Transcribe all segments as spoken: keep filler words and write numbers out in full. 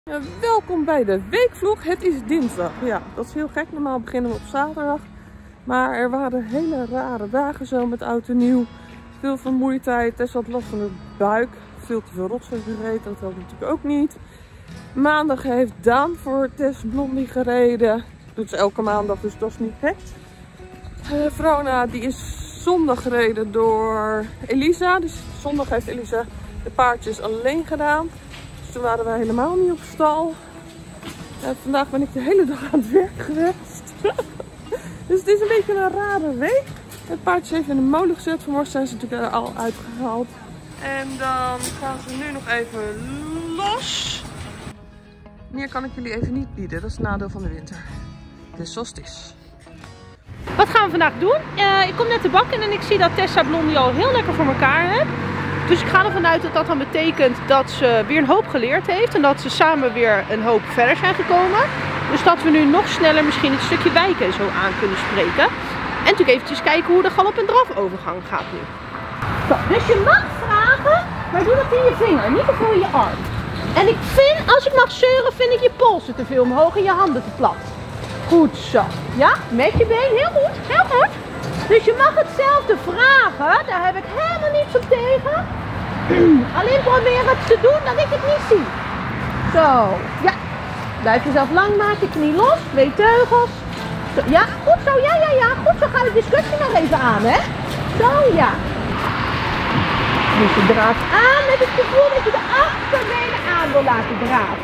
Ja, welkom bij de weekvlog. Het is dinsdag. Ja, dat is heel gek. Normaal beginnen we op zaterdag. Maar er waren hele rare dagen zo met oud en nieuw. Veel vermoeidheid. Tess had last van de buik. Veel te veel rotzooi gereden. Dat helpt natuurlijk ook niet. Maandag heeft Daan voor Tess Blondie gereden. Dat doet ze elke maandag, dus dat is niet gek. Uh, Vrona die is zondag gereden door Elisa. Dus zondag heeft Elisa de paardjes alleen gedaan. Dus toen waren wij helemaal niet op stal. Uh, vandaag ben ik de hele dag aan het werk geweest. Dus het is een beetje een rare week. Het paardje heeft in de molen gezet. Vanmorgen zijn ze natuurlijk er al uitgehaald. En dan gaan ze nu nog even los. Meer kan ik jullie even niet bieden. Dat is het nadeel van de winter. Dus zoals het is. Wat gaan we vandaag doen? Uh, ik kom net te bakken en ik zie dat Tessa Blondie al heel lekker voor elkaar heeft. Dus ik ga ervan uit dat dat dan betekent dat ze weer een hoop geleerd heeft. En dat ze samen weer een hoop verder zijn gekomen. Dus dat we nu nog sneller misschien het stukje wijken zo aan kunnen spreken. En natuurlijk eventjes kijken hoe de galop- en drafovergang gaat nu. Zo, dus je mag vragen, maar doe dat in je vinger, niet te veel in je arm. En ik vind, als ik mag zeuren, vind ik je polsen te veel omhoog en je handen te plat. Goed zo. Ja, met je been. Heel goed. Heel goed. Dus je mag hetzelfde vragen. Daar heb ik helemaal niets op tegen. Alleen probeer het te doen dat ik het niet zie. Zo. Ja. Blijf jezelf lang maken. Knie los. Twee teugels. Zo. Ja. Goed zo. Ja, ja, ja. Goed zo. Gaan we de discussie nog even aan, hè. Zo, ja. Dus je draaft aan met het gevoel dat je de achterbenen aan wil laten draven.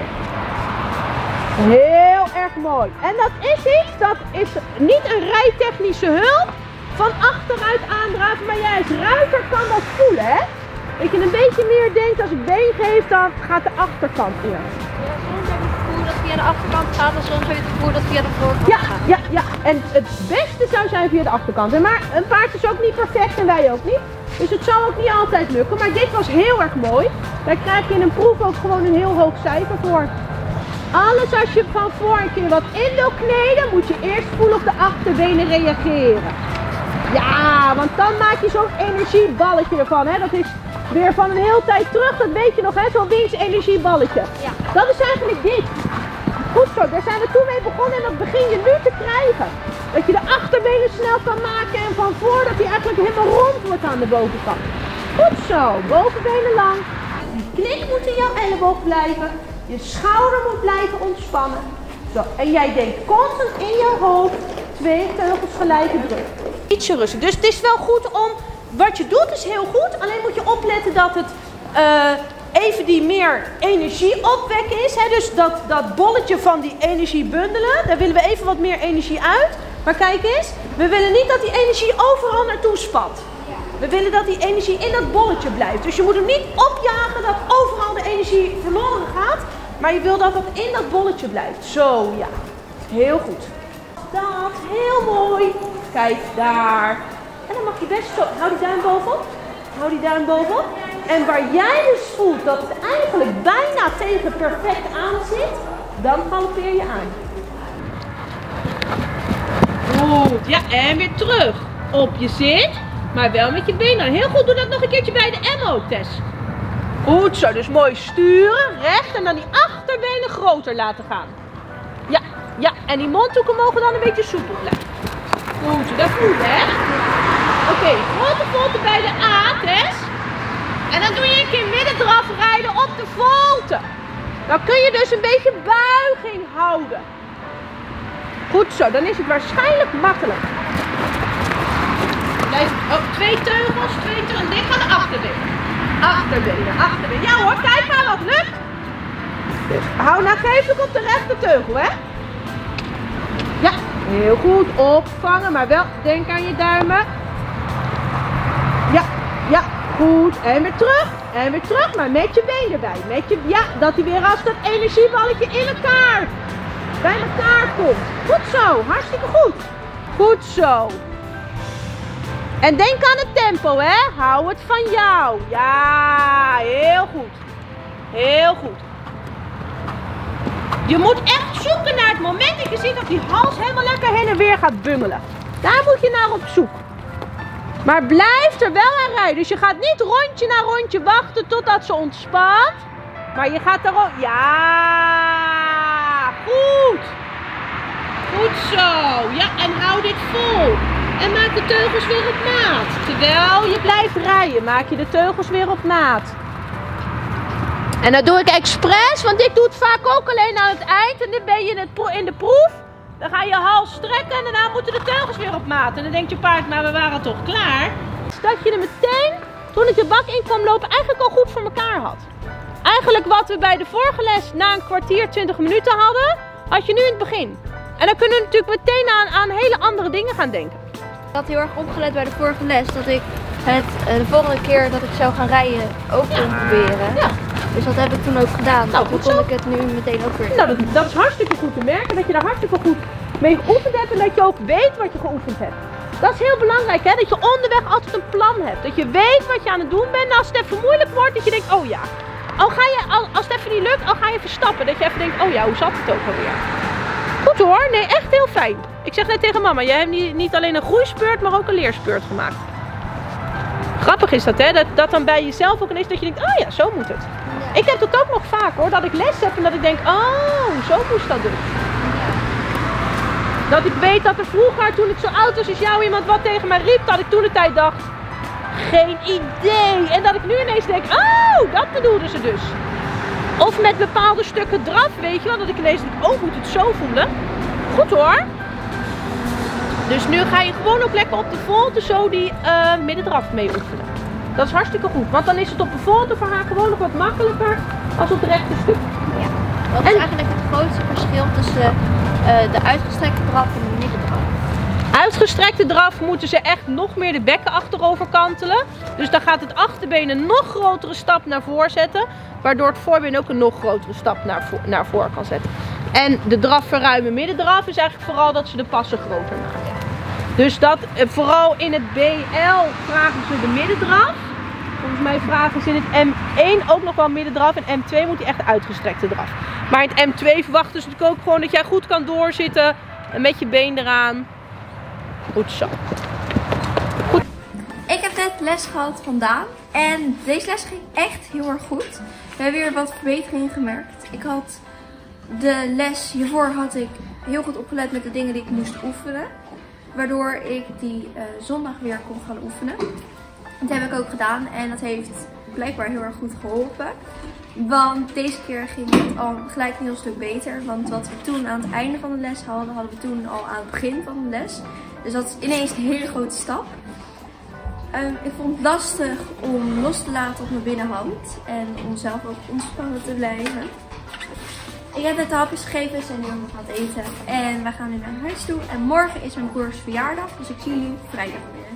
Heel erg mooi. En dat is iets, dat is niet een rijtechnische hulp van achteruit aandraven, maar jij als ruiter kan dat voelen, hè? Dat je een beetje meer denkt, als ik been geef, dan gaat de achterkant eerst. Ja, soms heb je het gevoel dat het via de achterkant gaat en soms heb je het gevoel dat het via de voorkant ja, gaat. Ja, ja, en het beste zou zijn via de achterkant. Maar een paard is ook niet perfect en wij ook niet. Dus het zou ook niet altijd lukken, maar dit was heel erg mooi. Daar krijg je in een proef ook gewoon een heel hoog cijfer voor. Alles als je van voor een keer wat in wil kneden, moet je eerst voelen op de achterbenen reageren. Ja, want dan maak je zo'n energieballetje ervan. Hè? Dat is weer van een hele tijd terug, dat weet je nog, hè? Zo'n winst-energieballetje. Ja. Dat is eigenlijk dit. Goed zo, daar zijn we toen mee begonnen en dat begin je nu te krijgen. Dat je de achterbenen snel kan maken en van voor dat hij eigenlijk helemaal rond wordt aan de bovenkant. Goed zo, bovenbenen lang. Die knik moet in jouw elleboog blijven. Je schouder moet blijven ontspannen. Zo, en jij denkt constant in je hoofd twee teugels gelijke druk. Ietsje rustig. Dus het is wel goed om, wat je doet is heel goed. Alleen moet je opletten dat het uh, even die meer energie opwekken is. Hè? Dus dat, dat bolletje van die energie bundelen. Daar willen we even wat meer energie uit. Maar kijk eens, we willen niet dat die energie overal naartoe spat. We willen dat die energie in dat bolletje blijft. Dus je moet hem niet opjagen dat overal de energie verloren gaat. Maar je wil dat dat in dat bolletje blijft. Zo, ja. Heel goed. Dat, heel mooi. Kijk, daar. En dan mag je best zo. Hou die duim bovenop. Hou die duim bovenop. En waar jij dus voelt dat het eigenlijk bijna tegen perfect aan zit, dan galoppeer je aan. Goed. Ja, en weer terug. Op je zit. Maar wel met je benen. Heel goed, doe dat nog een keertje bij de M ook, Tess. Goed zo, dus mooi sturen, recht en dan die achterbenen groter laten gaan. Ja, ja, en die mondhoeken mogen dan een beetje soepel blijven. Goed, dat voelt, hè? Oké, okay, grote volte bij de A, Tess. En dan doe je een keer middendraf rijden op de volte. Dan kun je dus een beetje buiging houden. Goed zo, dan is het waarschijnlijk makkelijk. Blijf, oh, twee teugels, twee teugels. Dit gaat de achterbenen. Achterbenen, achterbenen. Ja hoor, kijk maar wat lukt. Dus hou nagevelijk op de rechter teugel, hè. Ja, heel goed. Opvangen, maar wel denk aan je duimen. Ja, ja, goed. En weer terug. En weer terug, maar met je been erbij. Met je, ja, dat hij weer als dat energieballetje in elkaar, bij elkaar komt. Goed zo, hartstikke goed. Goed zo. En denk aan het tempo, hè. Hou het van jou. Ja, heel goed. Heel goed. Je moet echt zoeken naar het moment dat je ziet dat die hals helemaal lekker heen en weer gaat bungelen. Daar moet je naar op zoek. Maar blijf er wel aan rijden. Dus je gaat niet rondje na rondje wachten totdat ze ontspant. Maar je gaat er ook... Ja, En maak de teugels weer op maat. Terwijl je blijft rijden, maak je de teugels weer op maat. En dat doe ik expres, want ik doe het vaak ook alleen aan het eind. En dan ben je in, het in de proef. Dan ga je hals strekken en daarna moeten de teugels weer op maat. En dan denkt je paard, maar we waren toch klaar. Dat je er meteen, toen ik de bak in kwam lopen, eigenlijk al goed voor elkaar had. Eigenlijk wat we bij de vorige les na een kwartier, twintig minuten hadden, had je nu in het begin. En dan kunnen we natuurlijk meteen aan, aan hele andere dingen gaan denken. Ik had heel erg opgelet bij de vorige les dat ik het de volgende keer dat ik zou gaan rijden ook kon ja. proberen. Ja. Dus dat heb ik toen ook gedaan. Nou, toen kon zo. ik het nu meteen ook weer. Nou, dat, dat is hartstikke goed te merken dat je daar hartstikke goed mee geoefend hebt en dat je ook weet wat je geoefend hebt. Dat is heel belangrijk, hè? Dat je onderweg altijd een plan hebt. Dat je weet wat je aan het doen bent. Nou, als het even moeilijk wordt, dat je denkt, oh ja. Al ga je, al, als het even niet lukt, al ga je verstappen. Dat je even denkt, oh ja, hoe zat het ook alweer? Goed hoor, nee, echt heel fijn. Ik zeg net tegen mama, jij hebt niet, niet alleen een groeispeurt, maar ook een leerspeurt gemaakt. Grappig is dat, hè? Dat, dat dan bij jezelf ook ineens dat je denkt, oh ja, zo moet het. Ja. Ik heb dat ook nog vaak hoor, dat ik les heb en dat ik denk, oh, zo moest dat dus. Ja. Dat ik weet dat er vroeger, toen ik zo oud was, als jou iemand wat tegen mij riep, dat ik toen de tijd dacht, geen idee. En dat ik nu ineens denk, oh, dat bedoelden ze dus. Of met bepaalde stukken draf, weet je wel, dat ik ineens denk, oh, moet het zo voelen. Goed hoor. Dus nu ga je gewoon ook lekker op de volte zo die uh, middendraf mee oefenen. Dat is hartstikke goed, want dan is het op de volte voor haar gewoon nog wat makkelijker als op het rechte stuk. Ja, wat is en... eigenlijk het grootste verschil tussen uh, de uitgestrekte draf en de middendraf? Uitgestrekte draf moeten ze echt nog meer de bekken achterover kantelen. Dus dan gaat het achterbeen een nog grotere stap naar voren zetten. Waardoor het voorbeen ook een nog grotere stap naar, vo naar voren kan zetten. En de draf verruimen middendraf is eigenlijk vooral dat ze de passen groter maken. Dus dat vooral in het B L vragen ze de middendraf. Volgens mij vragen ze in het M één ook nog wel middendraf. En M twee moet die echt uitgestrekte draf. Maar in het M twee verwachten ze natuurlijk ook gewoon dat jij goed kan doorzitten. Met je been eraan. Goed zo. Goed. Ik heb net les gehad van Daan. En deze les ging echt heel erg goed. We hebben weer wat verbeteringen gemerkt. Ik had de les hiervoor had ik heel goed opgelet met de dingen die ik moest oefenen. Waardoor ik die uh, zondag weer kon gaan oefenen. Dat heb ik ook gedaan en dat heeft blijkbaar heel erg goed geholpen. Want deze keer ging het al gelijk een heel stuk beter. Want wat we toen aan het einde van de les hadden, hadden we toen al aan het begin van de les. Dus dat is ineens een hele grote stap. Um, ik vond het lastig om los te laten op mijn binnenhand. En om zelf ook ontspannen te blijven. Ik heb net de hapjes gegeven, we zijn nu nog aan het eten. En we gaan nu naar huis toe. En morgen is mijn broers verjaardag, dus ik zie jullie vrijdag weer.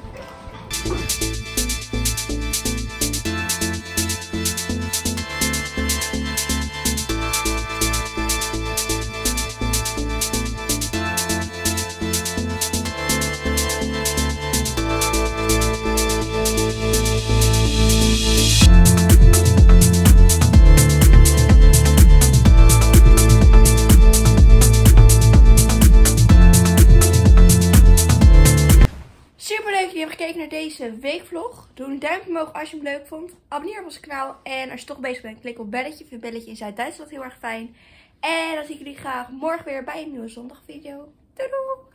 Naar deze weekvlog. Doe een duimpje omhoog als je hem leuk vond. Abonneer op ons kanaal. En als je toch bezig bent, klik op belletje. Ik vind belletje in Zuid-Duitsland heel erg fijn. En dan zie ik jullie graag morgen weer bij een nieuwe zondagvideo. Doei doei!